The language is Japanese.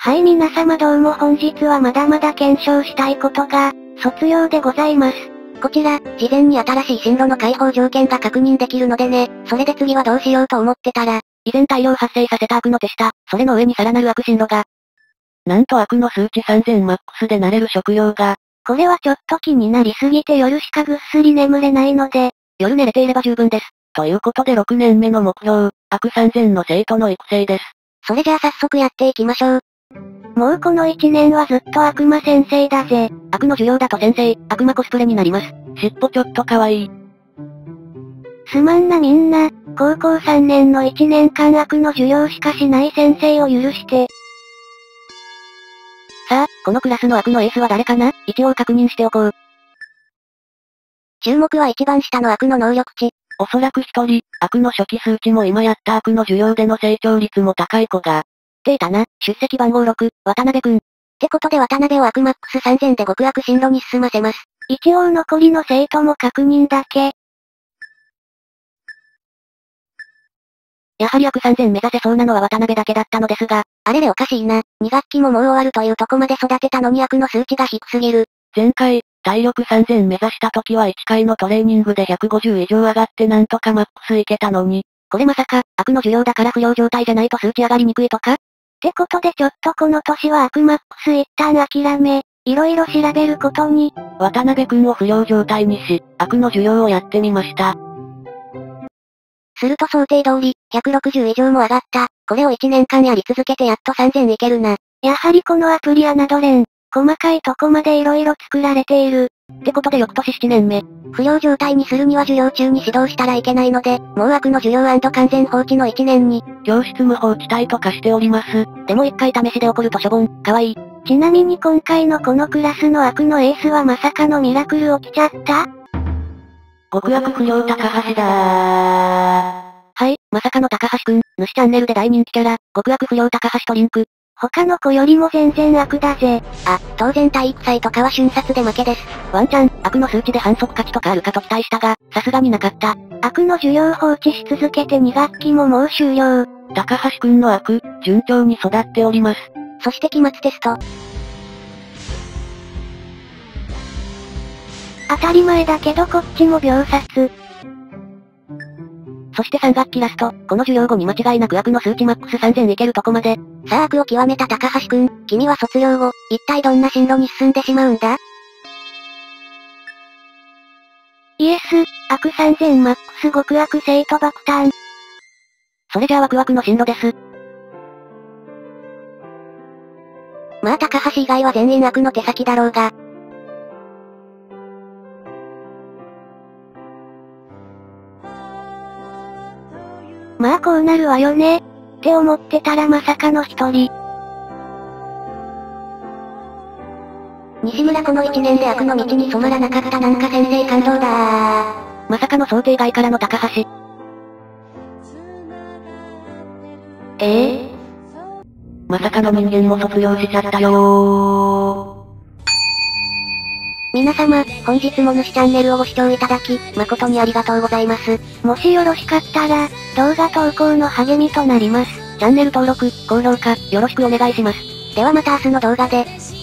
はい皆様どうも本日はまだまだ検証したいことが、卒業でございます。 こちら、事前に新しい進路の開放条件が確認できるのでね、それで次はどうしようと思ってたら、 以前大量発生させた悪の手下、それの上にさらなる悪進路が。なんと悪の数値3000マックスでなれる職業が。 これはちょっと気になりすぎて夜しかぐっすり眠れないので、 夜寝れていれば十分です。ということで6年目の目標、悪3000の生徒の育成です。 それじゃあ早速やっていきましょう。 もうこの1年はずっと悪魔先生だぜ。 悪の授業だと先生、悪魔コスプレになります。尻尾ちょっと可愛い。 すまんなみんな、高校3年の1年間悪の授業しかしない先生を許して。 さあ、このクラスの悪のエースは誰かな？一応確認しておこう。 注目は一番下の悪の能力値。 おそらく一人、悪の初期数値も今やった悪の授業での成長率も高い子が。っていたな、出席番号6、渡辺くん。 ってことで渡辺を悪マックス3000で極悪進路に進ませます。 一応残りの生徒も確認だけ。 やはり悪3000目指せそうなのは渡辺だけだったのですが。 あれれおかしいな、2学期ももう終わるというとこまで育てたのに悪の数値が低すぎる。 前回、体力3000目指した時は1回のトレーニングで150以上上がってなんとかマックスいけたのに。これまさか、悪の授業だから不良状態じゃないと数値上がりにくいとか？ ってことでちょっとこの年は悪マックス一旦諦め、いろいろ調べることに。 渡辺くんを不良状態にし、悪の授業をやってみました。 すると想定通り、160以上も上がった。これを1年間やり続けてやっと3000いけるな。 やはりこのアプリ侮れん。細かいとこまでいろいろ作られている。 ってことで翌年7年目。 不良状態にするには授業中に指導したらいけないので、もう悪の授業&完全放置の1年に。 教室無法地帯とかしております。でも一回試しで怒るとしょぼん、かわいい。 ちなみに今回のこのクラスの悪のエースはまさかのミラクル起きちゃった？ 極悪不良高橋だー。はい、まさかの高橋くん、主チャンネルで大人気キャラ、極悪不良高橋とリンク。 他の子よりも全然悪だぜ。 あ、当然体育祭とかは瞬殺で負けです。 ワンチャン、悪の数値で反則勝ちとかあるかと期待したが、さすがになかった。 悪の授業放置し続けて2学期ももう終了。 高橋くんの悪、順調に育っております。 そして期末テスト。 当たり前だけどこっちも秒殺。 そして3学期ラスト、この授業後に間違いなく悪の数値マックス3000いけるとこまで。 さあ悪を極めた高橋くん、君は卒業後、一体どんな進路に進んでしまうんだ？ イエス、悪3000マックス極悪生徒爆誕。 それじゃあワクワクの進路です。 まあ高橋以外は全員悪の手先だろうが。 まあこうなるわよね。って思ってたらまさかの一人。 西村この1年で悪の道に染まらなかったなんか先生感動だー。 まさかの想定外からの高橋。まさかの人間も卒業しちゃったよー。 皆様、本日も主チャンネルをご視聴いただき、誠にありがとうございます。 もしよろしかったら、動画投稿の励みとなります。 チャンネル登録、高評価、よろしくお願いします。 ではまた明日の動画で。